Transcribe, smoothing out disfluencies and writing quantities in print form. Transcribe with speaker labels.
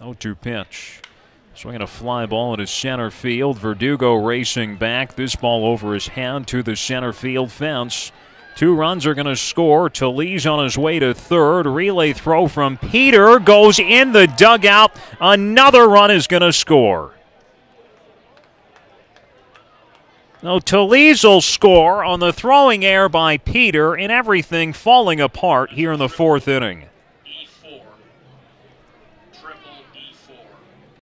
Speaker 1: 0-2 pitch. Swinging a fly ball into center field. Verdugo racing back. This ball over his head to the center field fence. 2 runs are going to score. Telis on his way to third. Relay throw from Peter goes in the dugout. Another run is going to score. Now, Telis will score on the throwing error by Peter, and everything falling apart here in the 4th inning.